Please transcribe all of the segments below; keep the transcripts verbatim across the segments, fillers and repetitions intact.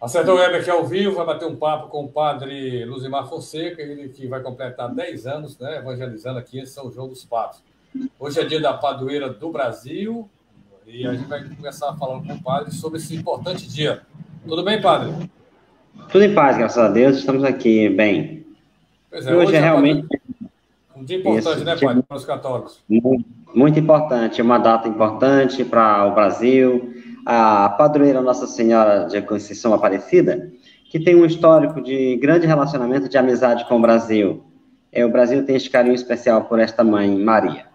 A Certa Web aqui ao vivo vai bater um papo com o padre Luzimar Fonseca, ele que vai completar dez anos, né, evangelizando aqui em São João dos Patos. Hoje é dia da padroeira do Brasil e a gente vai começar falando com o padre sobre esse importante dia. Tudo bem, padre? Tudo em paz, graças a Deus, estamos aqui bem. Pois é, hoje, hoje é realmente um dia importante, Isso, né, padre, para os católicos? Muito, muito importante, é uma data importante para o Brasil. A padroeira Nossa Senhora de Conceição Aparecida, que tem um histórico de grande relacionamento de amizade com o Brasil. É, o Brasil tem esse carinho especial por esta mãe, Maria.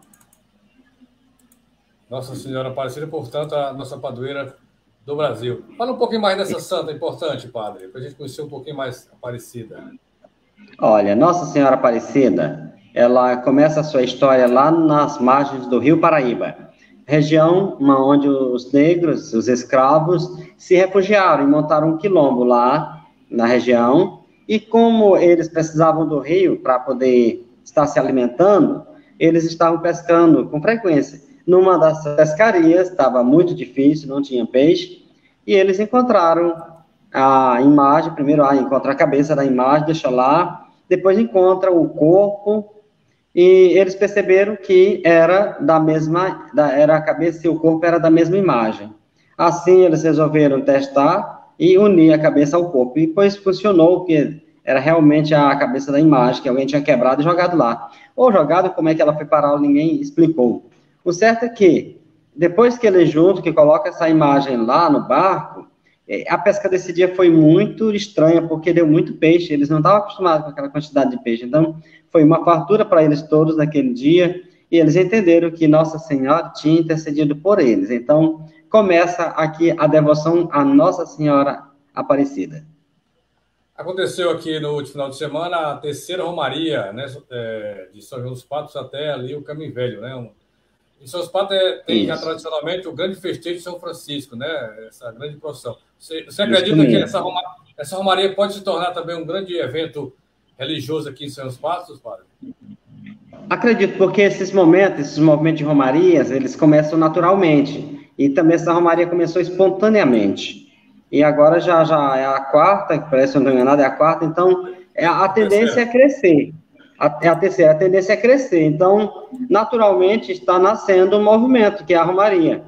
Nossa Senhora Aparecida, portanto, a nossa padroeira do Brasil. Fala um pouquinho mais dessa santa importante, padre, para a gente conhecer um pouquinho mais Aparecida. Olha, Nossa Senhora Aparecida, ela começa a sua história lá nas margens do Rio Paraíba, região onde os negros, os escravos, se refugiaram e montaram um quilombo lá na região, e como eles precisavam do rio para poder estar se alimentando, eles estavam pescando com frequência. Numa das pescarias, estava muito difícil, não tinha peixe, e eles encontraram a imagem, primeiro ah, encontra a cabeça da imagem, deixa lá, depois encontra o corpo, e eles perceberam que era da mesma, da, era a cabeça e o corpo era da mesma imagem. Assim, eles resolveram testar e unir a cabeça ao corpo, e depois funcionou, porque era realmente a cabeça da imagem, que alguém tinha quebrado e jogado lá. Ou jogado, como é que ela foi parar, ninguém explicou. O certo é que, depois que eles juntam, que coloca essa imagem lá no barco, a pesca desse dia foi muito estranha, porque deu muito peixe, eles não estavam acostumados com aquela quantidade de peixe, então foi uma fartura para eles todos naquele dia, e eles entenderam que Nossa Senhora tinha intercedido por eles. Então, começa aqui a devoção a Nossa Senhora Aparecida. Aconteceu aqui no último final de semana a terceira romaria, né, de São João dos Patos até ali o Caminho Velho, né? Em São João dos Patos é, tem já tradicionalmente o grande festejo de São Francisco, né? Essa grande procissão. Você, você acredita que essa romaria, essa romaria pode se tornar também um grande evento religioso aqui em São João dos Patos, padre? Acredito, porque esses momentos, esses movimentos de romarias, eles começam naturalmente. E também essa romaria começou espontaneamente. E agora já, já é a quarta, que parece que não estou enganado, é a quarta, então é, a tendência é crescer. É a terceira, a tendência é crescer. Então, naturalmente, está nascendo um movimento, que é a romaria.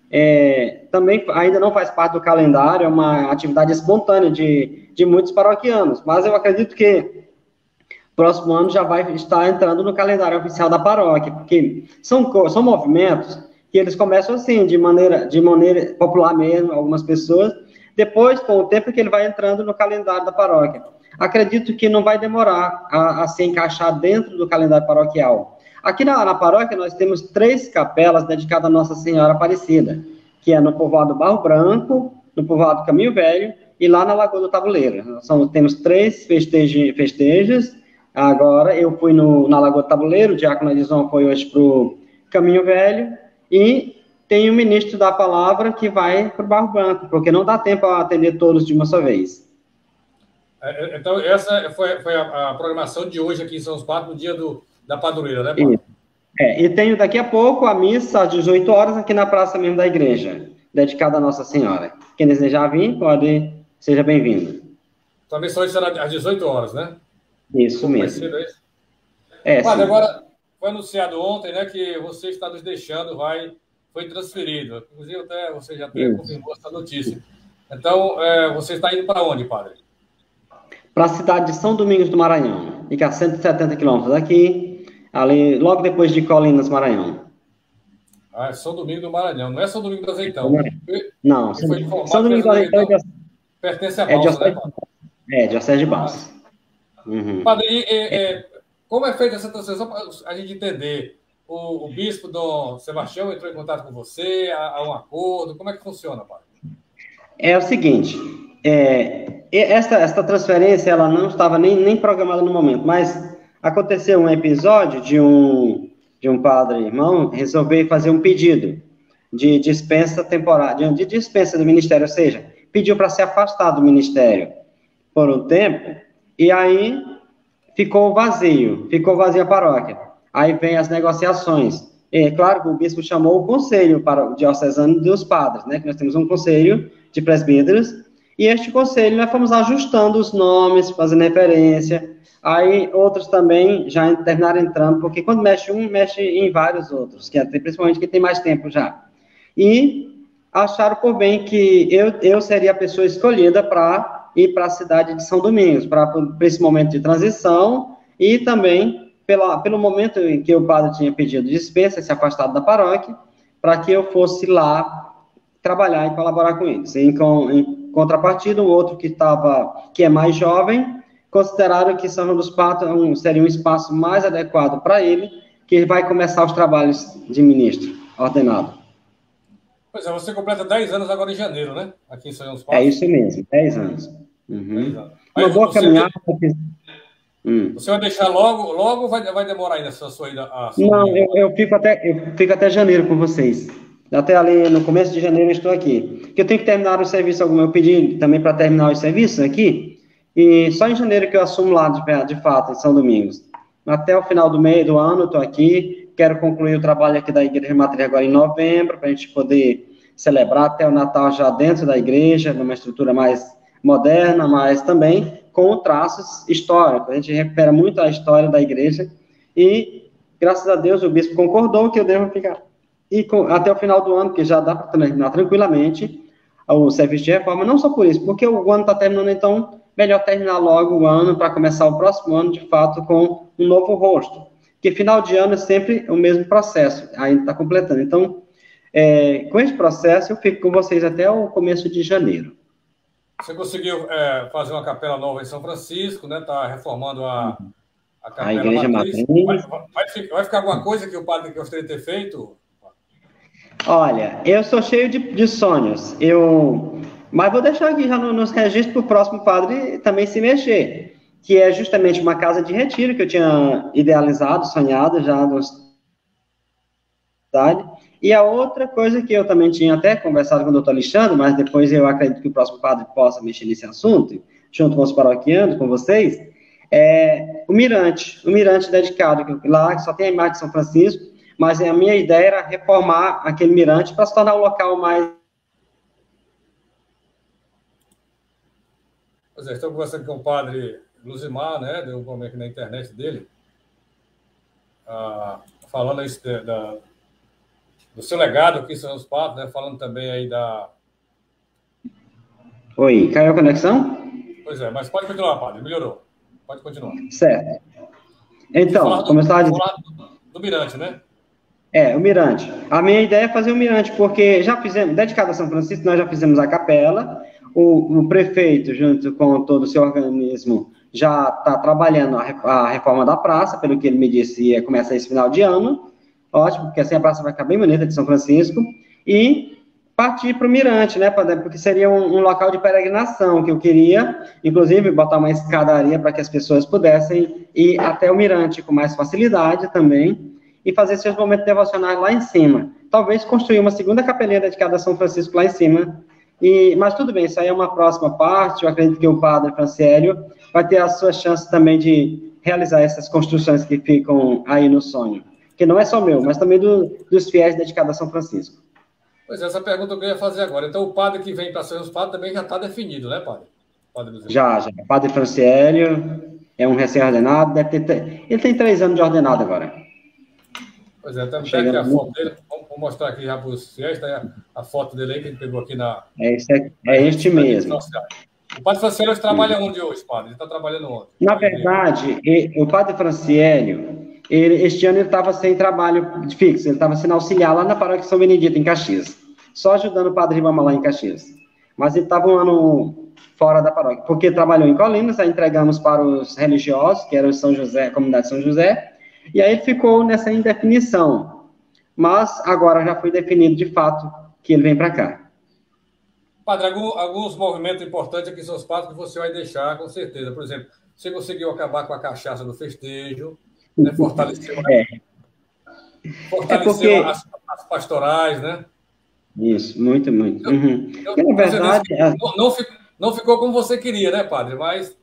É, também ainda não faz parte do calendário, é uma atividade espontânea de, de muitos paroquianos, mas eu acredito que próximo ano já vai estar entrando no calendário oficial da paróquia, porque são, são movimentos que eles começam assim, de maneira, de maneira popular mesmo, algumas pessoas, depois, com o tempo que ele vai entrando no calendário da paróquia. Acredito que não vai demorar a, a se encaixar dentro do calendário paroquial. Aqui na, na paróquia nós temos três capelas dedicadas a Nossa Senhora Aparecida, que é no povoado Barro Branco, no povoado Caminho Velho e lá na Lagoa do Tabuleiro. Nós somos, temos três festeje, festejos. Agora eu fui no, na Lagoa do Tabuleiro, o diácono Edson foi hoje para o Caminho Velho, e tem o ministro da palavra que vai para o Barro Branco, porque não dá tempo a atender todos de uma só vez. Então, essa foi, foi a, a programação de hoje aqui em São Paulo, no dia do, da padroeira, né, Paulo? É, e tenho daqui a pouco a missa às dezoito horas aqui na praça mesmo da igreja, dedicada a Nossa Senhora. Quem desejar vir, pode, seja bem-vindo. Então, a missa hoje será às dezoito horas, né? Isso mesmo. Cedo, é isso? É, Padre, agora, foi anunciado ontem, né, que você está nos deixando, vai, foi transferido. Inclusive, até você já até confirmou essa notícia. Então, é, você está indo para onde, padre? Para a cidade de São Domingos do Maranhão. Fica a cento e setenta quilômetros daqui, ali, logo depois de Colinas, Maranhão. Ah, é São Domingos do Maranhão, não é São Domingos do Azeitão. Não, São, foi São Domingos do Azeitão é, pertence a Balsa, é né, padre? É, Diocese de Balsa. Ah. Uhum. Padre, e, e, é, como é feita essa transição para a gente entender? O, o bispo Dom Sebastião entrou em contato com você, há, há um acordo, como é que funciona, padre? É o seguinte, é, essa, essa transferência ela não estava nem, nem programada no momento, mas aconteceu um episódio de um, de um padre irmão resolver fazer um pedido de dispensa temporária, de dispensa do ministério, ou seja, pediu para se afastar do ministério por um tempo, e aí ficou vazio, ficou vazia a paróquia. Aí vem as negociações. É claro que o bispo chamou o conselho para o diocesano dos padres, né, que nós temos um conselho de presbíteros, E este conselho, nós fomos ajustando os nomes, fazendo referência, aí outros também já terminaram entrando, porque quando mexe um, mexe em vários outros, que até, principalmente quem tem mais tempo já. E acharam por bem que eu, eu seria a pessoa escolhida para ir para a cidade de São Domingos, para esse momento de transição, e também pela, pelo momento em que o padre tinha pedido dispensa, se afastado da paróquia, para que eu fosse lá trabalhar e colaborar com eles. Em, em contrapartida, um outro que, tava, que é mais jovem, consideraram que São João dos Patos um, seria um espaço mais adequado para ele, que vai começar os trabalhos de ministro ordenado. Pois é, você completa dez anos agora em janeiro, né? Aqui em São João dos Patos. É isso mesmo, dez anos. Uhum. dez anos. Uma boa você caminhada. Tem... Hum. Você vai deixar logo, logo ou vai, vai demorar ainda essa sua ida? A sua Não, eu, eu, fico até, eu fico até janeiro com vocês. Até ali, no começo de janeiro, eu estou aqui. Porque eu tenho que terminar o serviço algum. Eu pedi também para terminar os serviços aqui. E só em janeiro que eu assumo lá, de, de fato, em São Domingos. Até o final do mês do ano, eu estou aqui. Quero concluir o trabalho aqui da Igreja Matriz agora em novembro, para a gente poder celebrar até o Natal já dentro da igreja, numa estrutura mais moderna, mas também com traços históricos. A gente recupera muito a história da igreja e, graças a Deus, o bispo concordou que eu devo ficar. E com, até o final do ano, que já dá para terminar tranquilamente o serviço de reforma, não só por isso, porque o ano está terminando, então, melhor terminar logo o ano para começar o próximo ano, de fato, com um novo rosto. Porque final de ano é sempre o mesmo processo, ainda está completando. Então, é, com esse processo, eu fico com vocês até o começo de janeiro. Você conseguiu é, fazer uma capela nova em São Francisco, né? Está reformando a, a capela a igreja matriz. matriz. Vai, vai, vai ficar alguma coisa que o padre gostaria de ter feito? Olha, eu sou cheio de, de sonhos. Eu, mas vou deixar aqui já no, nos registros para o próximo padre também se mexer, que é justamente uma casa de retiro que eu tinha idealizado, sonhado já na cidade. E a outra coisa que eu também tinha até conversado com o doutor Alexandre, mas depois eu acredito que o próximo padre possa mexer nesse assunto, junto com os paroquianos, com vocês, é o mirante, o mirante dedicado, que lá só tem a imagem de São Francisco, mas a minha ideia era reformar aquele mirante para se tornar um local mais... Pois é, estou conversando com o padre Luzimar, né, deu um momento aqui na internet dele, ah, falando isso da... da do seu legado aqui em São João dos Patos, né? Falando também aí da... Oi, caiu a conexão? Pois é, mas pode continuar, padre, melhorou. Pode continuar. Certo. Então, como eu estava dizendo... Do mirante, né? É, o mirante. A minha ideia é fazer o mirante, porque já fizemos, dedicado a São Francisco, nós já fizemos a capela, o, o prefeito, junto com todo o seu organismo, já está trabalhando a, a reforma da praça, pelo que ele me disse, ia começar esse final de ano. Ótimo, porque assim a praça vai ficar bem bonita de São Francisco, e partir para o mirante, né, porque seria um, um local de peregrinação que eu queria, inclusive botar uma escadaria para que as pessoas pudessem ir até o mirante com mais facilidade também, e fazer seus momentos devocionais lá em cima. Talvez construir uma segunda capelinha dedicada a São Francisco lá em cima, e, mas tudo bem, isso aí é uma próxima parte, eu acredito que o padre Franciélio vai ter a sua chance também de realizar essas construções que ficam aí no sonho. Que não é só meu, mas também do, dos fiéis dedicados a São Francisco. Pois é, essa pergunta que eu ia fazer agora. Então, o padre que vem para São João dos Patos também já está definido, né, padre? padre já, já. O padre Franciélio é um recém-ordenado, deve ter, ele tem três anos de ordenado agora. Pois é, temos aqui a foto dele. Vamos, vamos mostrar aqui já para os fiéis, tá a, a foto dele aí que ele pegou aqui na... É, esse é, é este mesmo. O padre Franciélio trabalha onde hoje, padre? Ele está trabalhando onde? Na verdade, ele, o padre Franciélio... Ele, este ano ele estava sem trabalho fixo, ele estava sendo auxiliar lá na paróquia São Benedito, em Caxias, só ajudando o padre Ribamar lá em Caxias. Mas ele estava um ano fora da paróquia, porque trabalhou em Colinas, aí entregamos para os religiosos, que era o São José, a comunidade São José, e aí ele ficou nessa indefinição. Mas agora já foi definido de fato que ele vem para cá. Padre, algum, alguns movimentos importantes aqui em São Patos que você vai deixar, com certeza. Por exemplo, você conseguiu acabar com a cachaça do festejo, né, fortaleceu, é. fortaleceu é porque... as, as pastorais, né? Isso, muito, muito. Uhum. Eu, eu, na verdade... Não, não, ficou, não ficou como você queria, né, padre? Mas...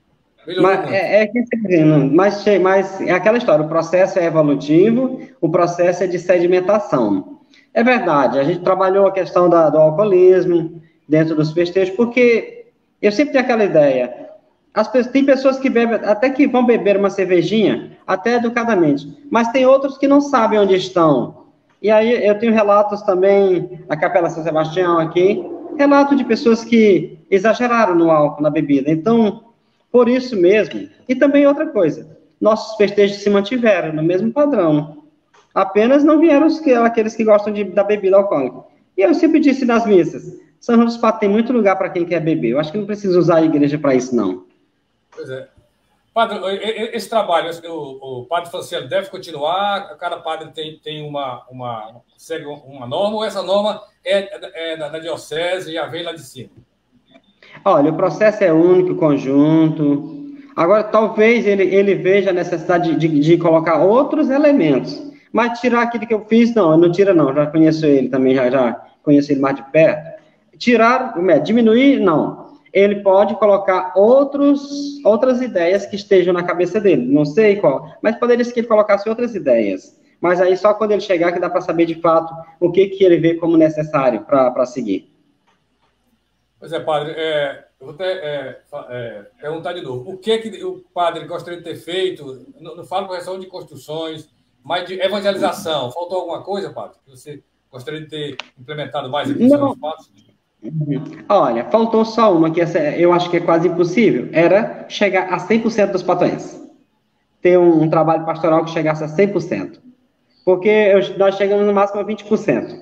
Mas é, é, mas, mas é aquela história, o processo é evolutivo, o processo é de sedimentação. É verdade, a gente trabalhou a questão da, do alcoolismo dentro dos festejos, porque Eu sempre tenho aquela ideia. As, tem pessoas que bebem, até que vão beber uma cervejinha, até educadamente, mas tem outros que não sabem onde estão. E aí eu tenho relatos também na Capela São Sebastião aqui, relato de pessoas que exageraram no álcool, na bebida. Então, por isso mesmo. E também outra coisa, nossos festejos se mantiveram no mesmo padrão. Apenas não vieram os que, aqueles que gostam de, da bebida alcoólica. E eu sempre disse nas missas, São João dos Patos tem muito lugar para quem quer beber. Eu acho que não precisa usar a igreja para isso, não. Pois é. Padre, esse trabalho, o, o padre Franciele deve continuar? Cada padre tem, tem uma, uma, segue uma norma, ou essa norma é, é da, da diocese e já vem lá de cima? Olha, o processo é único, conjunto. Agora, talvez ele, ele veja a necessidade de, de, de colocar outros elementos. Mas tirar aquilo que eu fiz, não, não tira não, já conheço ele também, já, já conheço ele mais de perto. Tirar, diminuir, não. Ele pode colocar outros, outras ideias que estejam na cabeça dele, não sei qual, mas poderia ser que ele colocasse outras ideias. Mas aí só quando ele chegar que dá para saber de fato o que, que ele vê como necessário para seguir. Pois é, padre, é, eu vou até é, é, perguntar de novo. O que, que o padre gostaria de ter feito? Não, não falo correção de construções, mas de evangelização. Faltou alguma coisa, padre? Que você gostaria de ter implementado mais aqui em São João dos Patos? Olha, faltou só uma, que eu acho que é quase impossível, era chegar a cem por cento dos patoenses. Ter um, um trabalho pastoral que chegasse a cem por cento. Porque eu, nós chegamos no máximo a vinte por cento.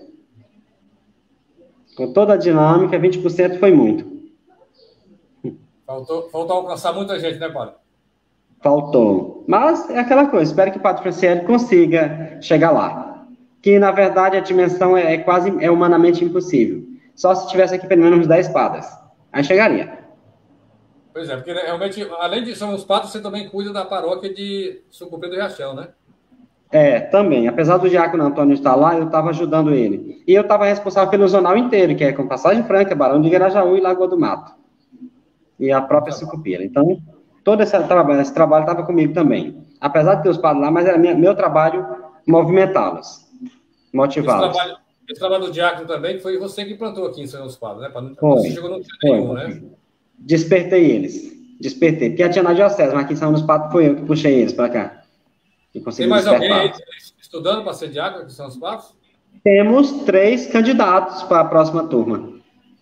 Com toda a dinâmica, vinte por cento foi muito. Faltou, faltou alcançar muita gente, né, padre? Faltou. Mas é aquela coisa, espero que o padre Franciele consiga chegar lá. Que, na verdade, a dimensão é, é quase é humanamente impossível. Só se tivesse aqui pelo menos uns dez padres. Aí chegaria. Pois é, porque realmente, além de São João dos Patos, você também cuida da paróquia de Sucupira do Riachão, né? É, também. Apesar do diácono Antônio estar lá, eu estava ajudando ele. E eu estava responsável pelo zonal inteiro, que é com Passagem Franca, Barão de Grajaú e Lagoa do Mato. E a própria Sucupira. Então, todo esse trabalho esse trabalho estava comigo também. Apesar de ter os padres lá, mas era minha, meu trabalho movimentá-los, motivá-los. Esse trabalho, esse trabalho do diácono também foi você que plantou aqui em São João dos Patos, né? Foi, você chegou no dia nenhum, né? Despertei eles. Despertei. Porque tinha na diocese, mas aqui em São João dos Patos foi eu que puxei eles para cá. Tem mais alguém aí estudando para ser diácono aqui em São João dos Patos? Temos três candidatos para a próxima turma.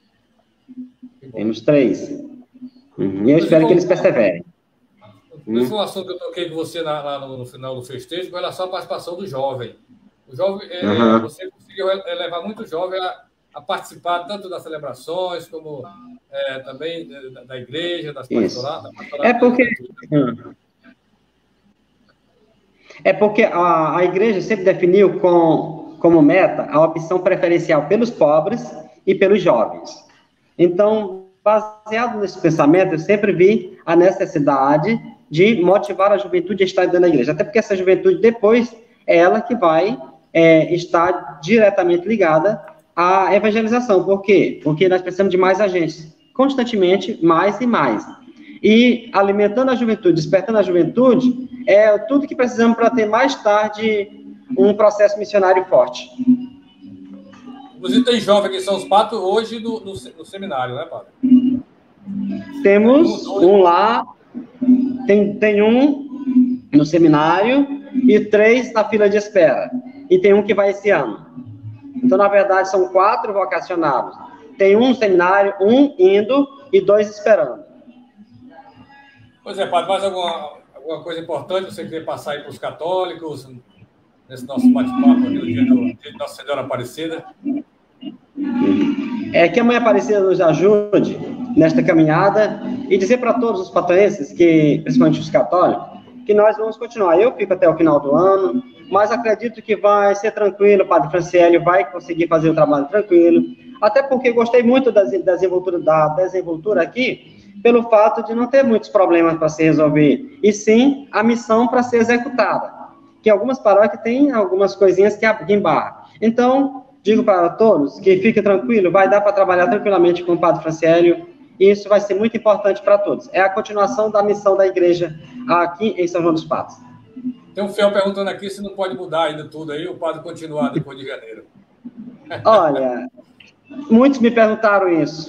Temos três. Uhum. E eu espero que eles perseverem. Esse foi um assunto que eu toquei com você lá, lá no, no final do festejo, com relação à participação do jovem. O jovem, é, uhum. Você conseguiu levar muito jovem a, a participar tanto das celebrações, como é, também da, da igreja, das pastoradas. É porque... Hum. É porque a, a igreja sempre definiu com, como meta a opção preferencial pelos pobres e pelos jovens. Então, baseado nesse pensamento, eu sempre vi a necessidade de motivar a juventude a estar dentro da igreja. Até porque essa juventude, depois, é ela que vai é, estar diretamente ligada à evangelização. Por quê? Porque nós precisamos de mais agentes. Constantemente, mais e mais. E alimentando a juventude, despertando a juventude, é tudo que precisamos para ter mais tarde um processo missionário forte. Inclusive tem jovem aqui em São João dos Patos hoje no, no, no seminário, né, padre? Temos um lá, tem, tem um no seminário e três na fila de espera. E tem um que vai esse ano. Então, na verdade, são quatro vocacionados. Tem um no seminário, um indo e dois esperando. Pois é, padre, mais alguma, alguma coisa importante você queria passar aí para os católicos nesse nosso bate-papo aqui no dia, do, dia de Nossa Senhora Aparecida? É que a Mãe Aparecida nos ajude nesta caminhada e dizer para todos os patoenses, que, principalmente os católicos, que nós vamos continuar. Eu fico até o final do ano, mas acredito que vai ser tranquilo, o Padre Franciele vai conseguir fazer o trabalho tranquilo, até porque gostei muito da desenvoltura, da desenvoltura aqui, pelo fato de não ter muitos problemas para se resolver, e sim a missão para ser executada, que algumas paróquias têm algumas coisinhas que embarram. Então, digo para todos que fique tranquilo, vai dar para trabalhar tranquilamente com o Padre Franciele, e isso vai ser muito importante para todos. É a continuação da missão da igreja aqui em São João dos Patos. Tem um fiel perguntando aqui se não pode mudar ainda tudo aí, o padre continuar depois de janeiro. Olha, muitos me perguntaram isso,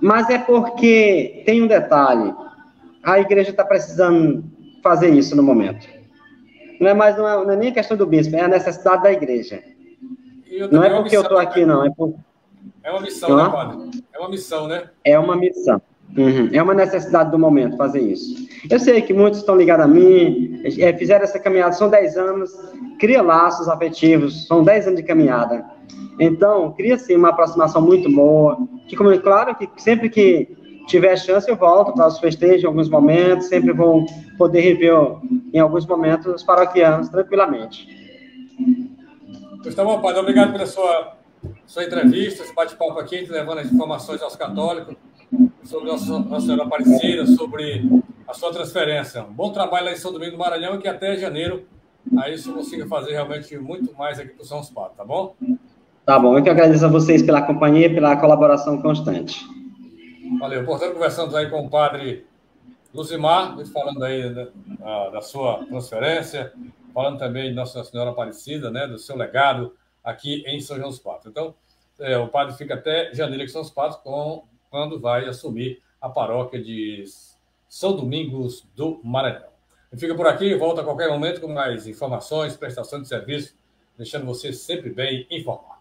Mas é porque tem um detalhe, a igreja está precisando fazer isso no momento. Não é mais, não é, não é nem questão do bispo, é a necessidade da igreja. Não é porque eu estou aqui, não. É, por... é uma missão, não? Né, padre? É uma missão, né? É uma missão. Uhum. É uma necessidade do momento fazer isso. Eu sei que muitos estão ligados a mim, é, fizeram essa caminhada, são dez anos, cria laços afetivos, são dez anos de caminhada. Então, cria, sim, uma aproximação muito boa. Que, como, claro que sempre que tiver chance, eu volto para os festejos em alguns momentos, sempre vou poder rever em alguns momentos os paroquianos tranquilamente. Pois tá bom, padre. Obrigado pela sua, sua entrevista, esse bate-papo aqui, levando as informações aos católicos sobre Nossa, Nossa Senhora Aparecida, sobre a sua transferência. Um bom trabalho lá em São Domingos do Maranhão e que até janeiro aí você consiga fazer realmente muito mais aqui para o São Patos, tá bom? Tá bom, eu que agradeço a vocês pela companhia e pela colaboração constante. Valeu. Portanto, conversamos aí com o padre Luzimar, falando aí da, da sua transferência, falando também de Nossa Senhora Aparecida, né, do seu legado aqui em São João dos Patos. Então, é, o padre fica até janeiro aqui em São João dos Patos, com, quando vai assumir a paróquia de São Domingos do Maranhão. E fica por aqui, volta a qualquer momento com mais informações, prestação de serviço, deixando você sempre bem informado.